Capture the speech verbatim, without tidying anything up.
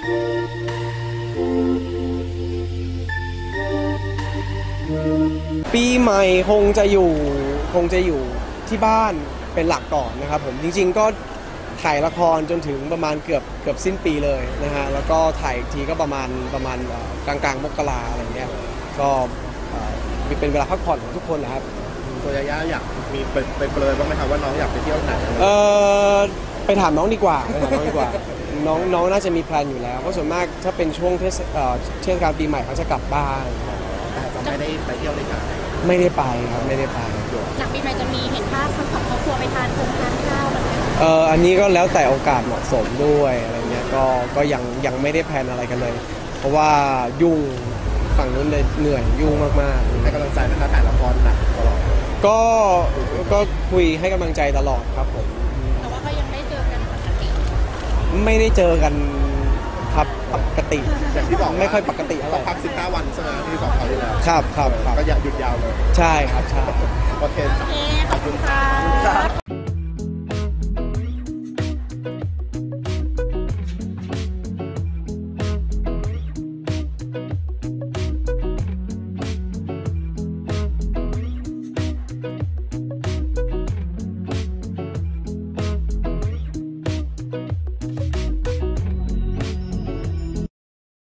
ปีใหม่คงจะอยู่คงจะอยู่ที่บ้านเป็นหลักก่อนนะครับผมจริงๆก็ถ่ายละครจนถึงประมาณเกือบเกือบสิ้นปีเลยนะฮะแล้วก็ถ่ายอีกทีก็ประมาณประมาณกลางกลางมกราอะไรเงี้ยก็เป็นเวลาพักผ่อนของทุกคนนะครับตัวยาย่าอยากมีไปไปเปรยบ้างไหมครับว่าน้องอยากไปเที่ยวไหนเออไปถามน้องดีกว่าไปถามน้องดีกว่าน้องน้องน่าจะมีแพลนอยู่แล้วเพราะส่วนมากถ้าเป็นช่วงเทศเทศกาลปีใหม่เขาจะกลับบ้านแต่จะไม่ได้ไปเที่ยวเลยครับไม่ได้ไปครับไม่ได้ไปหลังปีใหม่จะมีเห็นภาพทั้งสองครอบครัวไปทานคงทานข้าวอะไรไหมเอออันนี้ก็แล้วแต่โอกาสเหมาะสมด้วยอะไรเงี้ยก็ก็ยังยังไม่ได้แพลนอะไรกันเลยเพราะว่ายุ่งฝั่งนู้นเลยเหนื่อยยุ่งมากๆให้กำลังใจนะคะถ่ายละครหนักตลอดก็ก็คุยให้กำลังใจตลอดครับผมแต่ว่าก็ยังไม่เจอกันปกติไม่ได้เจอกันครับปกติอย่างที่บอกไม่ค่อยปกติเท่าไหร่พักสิบห้าวันใช่ไหมที่บอกเขาอยู่แล้วครับครับก็อยากหยุดยาวเลยใช่ครับใช่